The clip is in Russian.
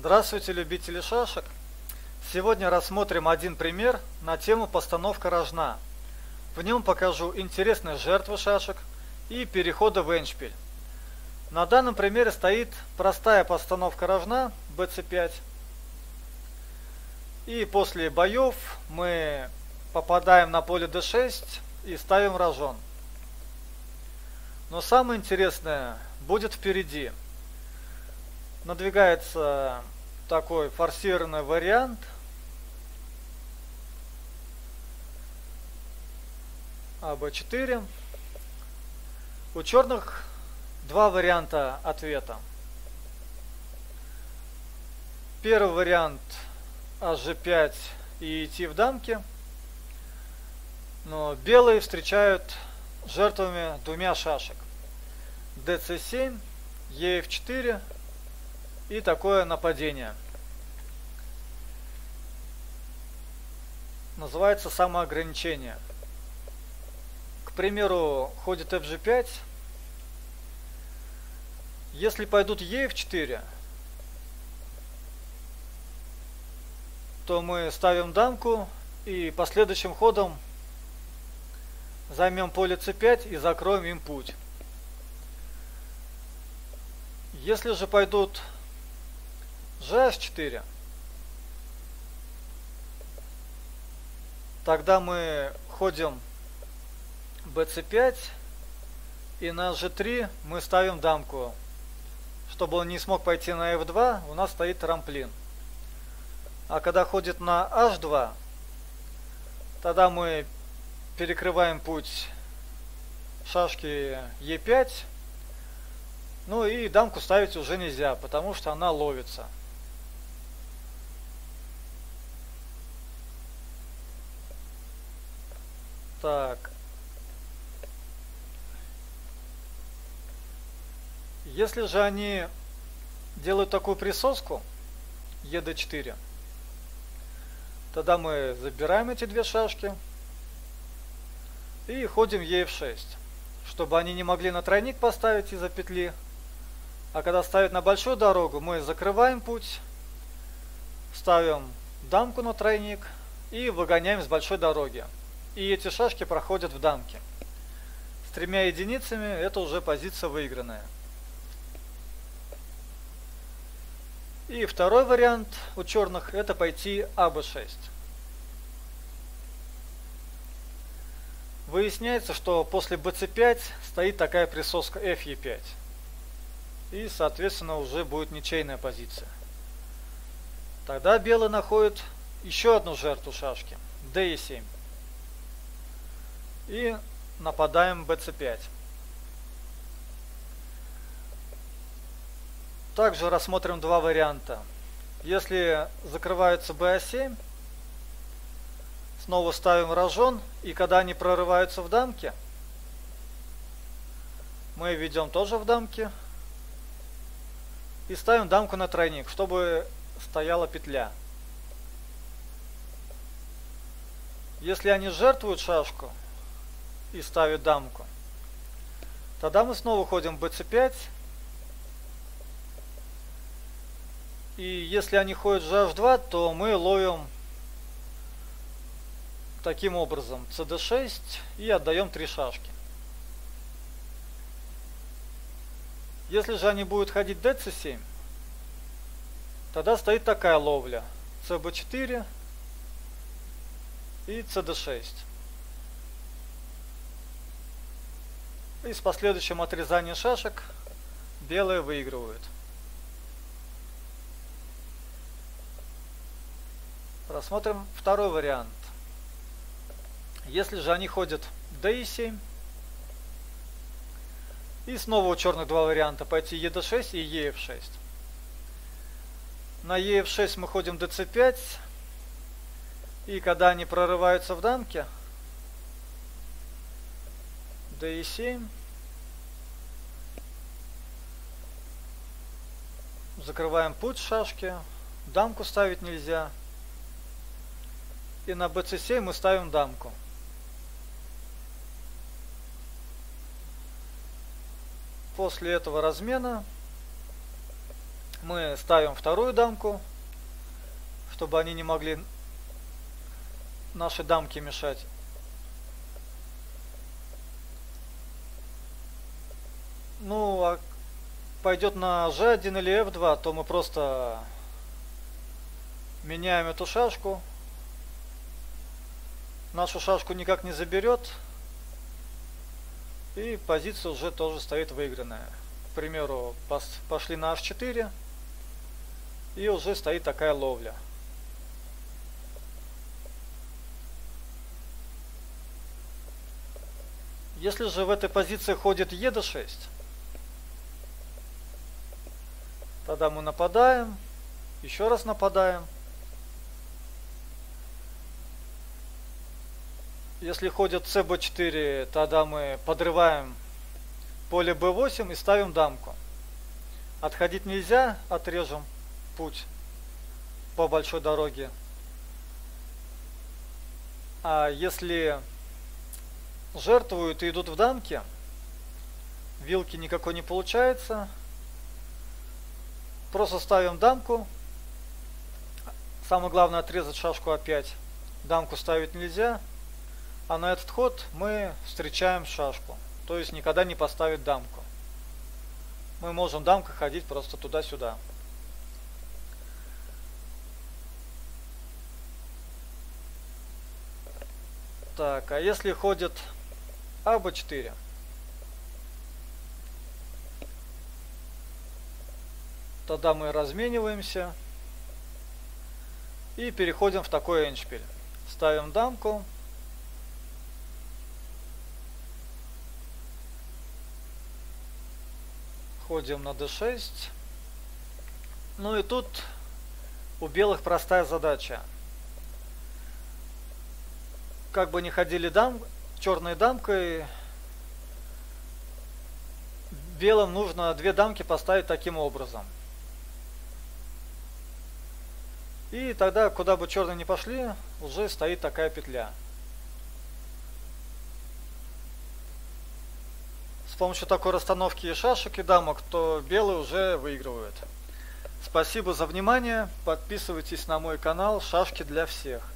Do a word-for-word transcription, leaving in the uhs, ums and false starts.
Здравствуйте, любители шашек! Сегодня рассмотрим один пример на тему постановка рожна. В нем покажу интересные жертвы шашек и переходы в эндшпиль. На данном примере стоит простая постановка рожна бэ цэ пять. И после боев мы попадаем на поле дэ шесть и ставим рожон. Но самое интересное будет впереди. Надвигается такой форсированный вариант. а бэ четыре. У черных два варианта ответа. Первый вариант аш жэ пять и идти в дамки. Но белые встречают жертвами двумя шашек. дэ цэ семь, е эф четыре и такое нападение. Называется самоограничение. К примеру, ходит эф жэ пять. Если пойдут е эф четыре, то мы ставим дамку и последующим ходом займем поле цэ пять и закроем им путь. Если же пойдут же аш четыре, тогда мы ходим бэ цэ пять и на же три мы ставим дамку. Чтобы он не смог пойти на эф два, у нас стоит трамплин. А когда ходит на аш два, тогда мы перекрываем путь шашки е пять. Ну и дамку ставить уже нельзя, потому что она ловится. Так. Если же они делают такую присоску е дэ четыре, тогда мы забираем эти две шашки и ходим е эф шесть, чтобы они не могли на тройник поставить из-за петли. А когда ставят на большую дорогу, мы закрываем путь, ставим дамку на тройник и выгоняем с большой дороги. И эти шашки проходят в дамке. С тремя единицами это уже позиция выигранная. И второй вариант у черных это пойти а бэ шесть. Выясняется, что после бэ цэ пять стоит такая присоска эф е пять. И, соответственно, уже будет ничейная позиция. Тогда белый находит еще одну жертву шашки, дэ е семь. И нападаем бэ цэ пять. Также рассмотрим два варианта. Если закрывается бэ а семь, снова ставим рожон, и когда они прорываются в дамке, мы ведем тоже в дамке и ставим дамку на тройник, чтобы стояла петля. Если они жертвуют шашку и ставят дамку, тогда мы снова ходим бэ цэ пять. И если они ходят же аш два, то мы ловим таким образом цэ дэ шесть и отдаем три шашки. Если же они будут ходить дэ цэ семь, тогда стоит такая ловля: цэ бэ четыре и цэ дэ шесть. И с последующим отрезанием шашек белые выигрывают. Рассмотрим второй вариант. Если же они ходят дэ е семь, и снова у черных два варианта: пойти е дэ шесть и е эф шесть. На е эф шесть мы ходим дэ цэ пять, и когда они прорываются в дамке, дэ е семь, закрываем путь шашки, дамку ставить нельзя. И на бэ цэ семь мы ставим дамку. После этого размена Мы ставим вторую дамку, чтобы они не могли наши дамки мешать. Ну, а пойдет на жэ один или эф два, то мы просто меняем эту шашку. Нашу шашку никак не заберет. И позиция уже тоже стоит выигранная. К примеру, пошли на аш четыре. И уже стоит такая ловля. Если же в этой позиции ходит е дэ шесть, тогда мы нападаем, еще раз нападаем. Если ходит цэ бэ четыре, тогда мы подрываем поле бэ восемь и ставим дамку. Отходить нельзя, отрежем путь по большой дороге. А если жертвуют и идут в дамки, вилки никакой не получается. Просто ставим дамку. Самое главное отрезать шашку опять. Дамку ставить нельзя. А на этот ход мы встречаем шашку. То есть никогда не поставить дамку. Мы можем дамкой ходить просто туда-сюда. Так, а если ходит а бэ четыре? Тогда мы размениваемся и переходим в такой эндшпиль. Ставим дамку. Ходим на дэ шесть. Ну и тут у белых простая задача. Как бы ни ходили дам, черной дамкой, белым нужно две дамки поставить таким образом. И тогда, куда бы черные не пошли, уже стоит такая петля. С помощью такой расстановки шашек и дамок, то белые уже выигрывают. Спасибо за внимание. Подписывайтесь на мой канал «Шашки для всех».